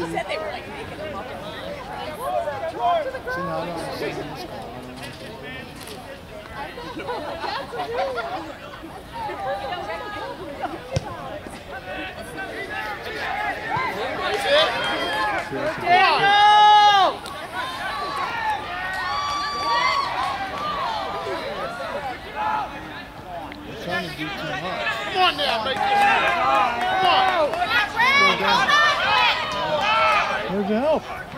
said they were like making them up in line. See, now I don't understand this call. You're trying to do too much. Come on now, make this. Come on. Where's the help?